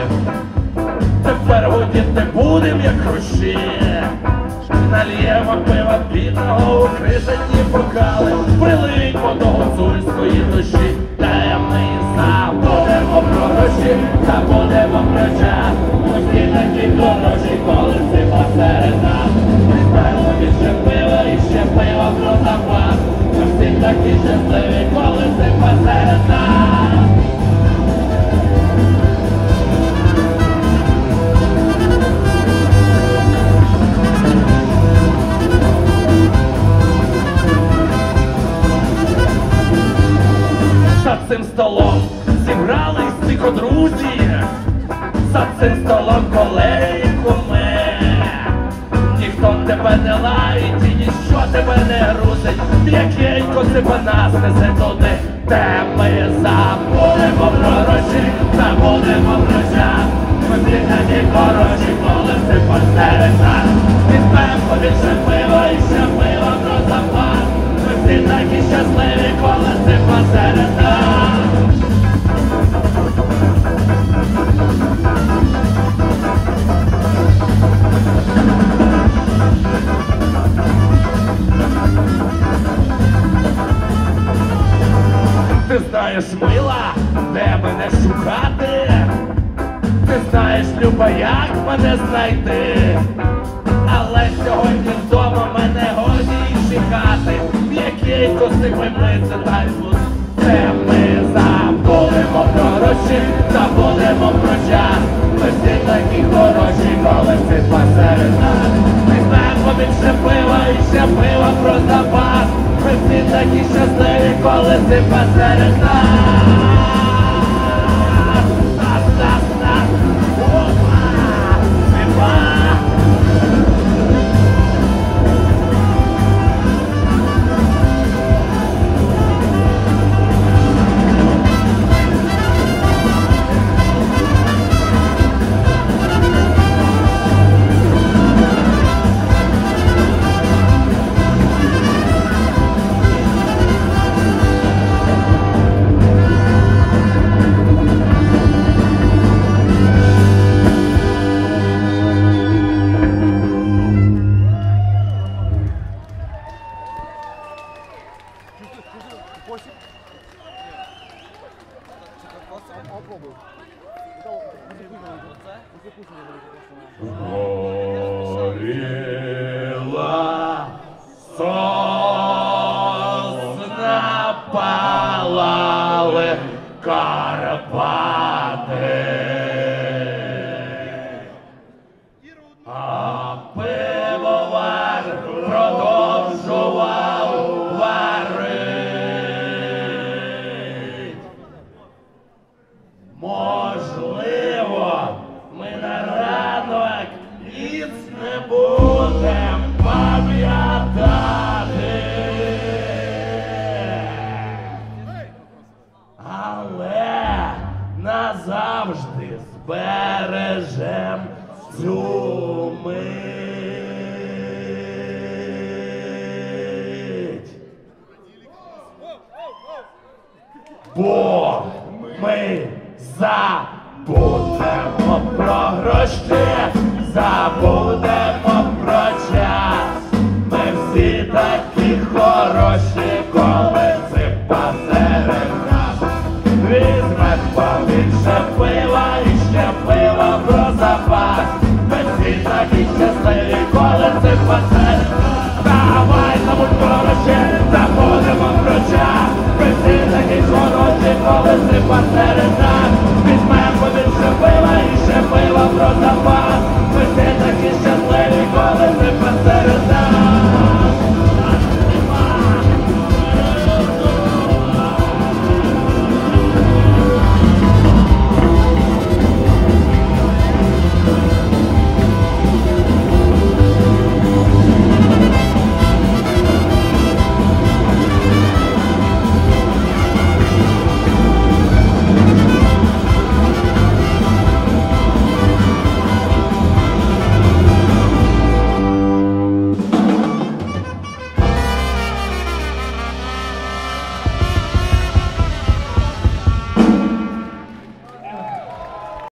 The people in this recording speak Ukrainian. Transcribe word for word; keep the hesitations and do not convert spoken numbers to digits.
Тепер гудіти будем, як хрущі. Нальємо пива бідного у крижані бокали, прилить воду гуцульської душі. Таємний забудемо про гроші, забудемо про час. Усі такі хороші, коли сила серед нас. Візьмемо більше пива і ще пива про запас. Усі такі щасливі, коли сила серед нас. За цим столом зібрались тихо друзі, за цим столом колеги і куми. Ніхто тебе не лають і ніщо тебе не грузить, м'якенько себе нас несе туди, де ми забудемо про гроші, забудемо про час. Ми всі такі хороші, коли всі посеред нас. Візьмемо побільше пива і ще пива про запас. Ми всі такі щасливі, коли всі посеред нас. Ти знаєш, мила, де мене шукати? Ти знаєш, люба, як мене знайти? Але сьогодні вдома мене годі і чекати. М'якенько себе миться дай тут. Це ми забудемо про гроші, забудемо про час. Ми всі такі хороші, коли всі посеред нас. Ми знаємо побільше пива і ще пива про запас. Ми всі такі щасливі, коли всі посеред нас. Нас, нас, нас. Опа! Опа! Горіла сосна, палали Карпати, а пивовар продовжував варить. Можливо, ми на ранок ніц не будем пам'ятати, але назавжди збережем цю мить. Бо ми забудемо про гроші, забудемо про час. Ми всі такі хороші, коли це посеред нас. Візьмем побільше пива і ще пива про запас. Ми всі такі щасливі, коли це посеред нас. Давай забудь про гроші, забудемо про час. Ми всі такі хороші, коли це посеред нас. Візьмем побільше пива і ще пива про запас. Ми всі такі